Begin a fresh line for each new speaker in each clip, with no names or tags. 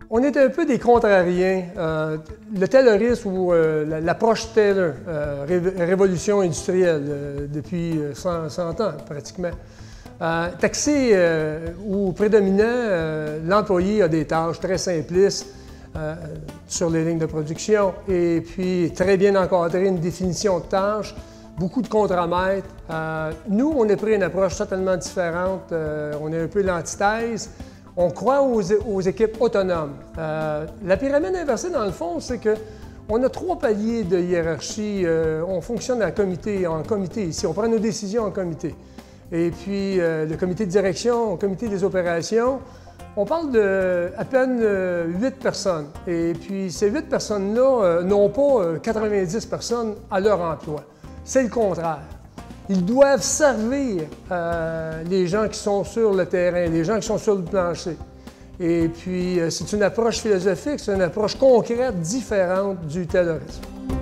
On est un peu des contrariens. Le Taylorisme ou l'approche Taylor, révolution industrielle depuis 100 ans pratiquement. Taxé ou prédominant, l'employé a des tâches très simplistes sur les lignes de production et puis très bien encadré, une définition de tâches, beaucoup de contramètres. Nous, on a pris une approche totalement différente. On est un peu l'antithèse. On croit aux équipes autonomes. La pyramide inversée, dans le fond, c'est qu'on a 3 paliers de hiérarchie. On fonctionne en comité ici. On prend nos décisions en comité. Et puis, le comité de direction, le comité des opérations, on parle de à peine 8 personnes. Et puis, ces 8 personnes-là n'ont pas 90 personnes à leur emploi. C'est le contraire. Ils doivent servir les gens qui sont sur le terrain, les gens qui sont sur le plancher. Et puis, c'est une approche philosophique, c'est une approche concrète, différente du Taylorisme.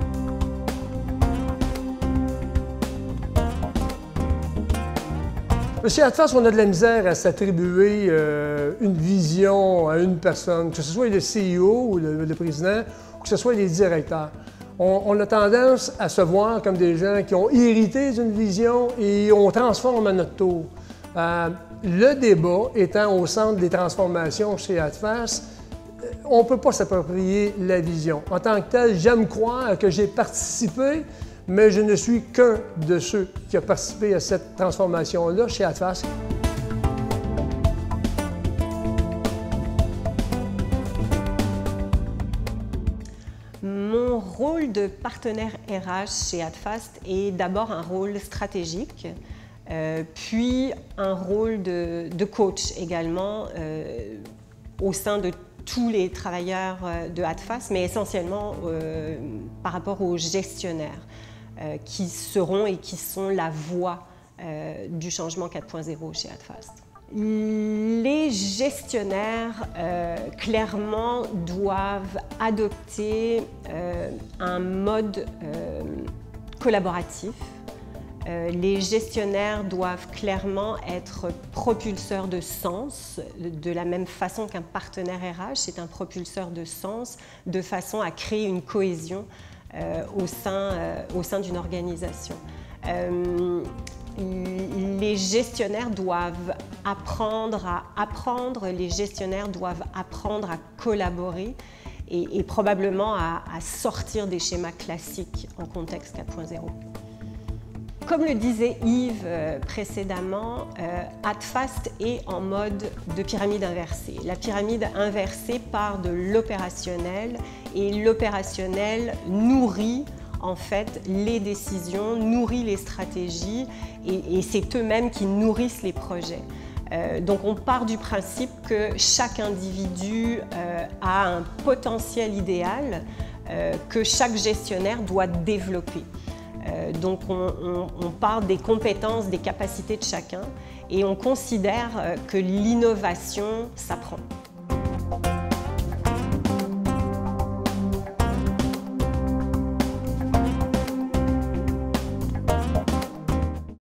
Chez Adfast, on a de la misère à s'attribuer une vision à une personne, que ce soit le CEO ou le président, ou que ce soit les directeurs. On a tendance à se voir comme des gens qui ont hérité d'une vision et on transforme à notre tour. Le débat étant au centre des transformations chez Adfast, on ne peut pas s'approprier la vision. En tant que tel, j'aime croire que j'ai participé, mais je ne suis qu'un de ceux qui a participé à cette transformation-là chez Adfast.
Mon rôle de partenaire RH chez Adfast est d'abord un rôle stratégique, puis un rôle de coach également au sein de tous les travailleurs de Adfast, mais essentiellement par rapport aux gestionnaires qui seront et qui sont la voix du changement 4.0 chez Adfast. Les gestionnaires, clairement, doivent adopter un mode collaboratif. Les gestionnaires doivent clairement être propulseurs de sens, de la même façon qu'un partenaire RH est un propulseur de sens, de façon à créer une cohésion au sein d'une organisation. Les gestionnaires doivent apprendre à apprendre, les gestionnaires doivent apprendre à collaborer et probablement à sortir des schémas classiques en contexte 4.0. Comme le disait Yves précédemment, Adfast est en mode de pyramide inversée. La pyramide inversée part de l'opérationnel et l'opérationnel nourrit en fait les décisions, nourrit les stratégies et c'est eux-mêmes qui nourrissent les projets. Donc on part du principe que chaque individu a un potentiel idéal que chaque gestionnaire doit développer. Donc on part des compétences, des capacités de chacun et on considère que l'innovation s'apprend.